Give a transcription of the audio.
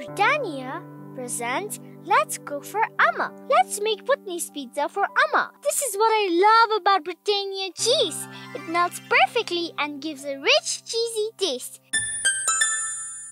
Britannia presents Let's Cook for Amma. Let's make Bhutanese pizza for Amma. This is what I love about Britannia cheese. It melts perfectly and gives a rich, cheesy taste.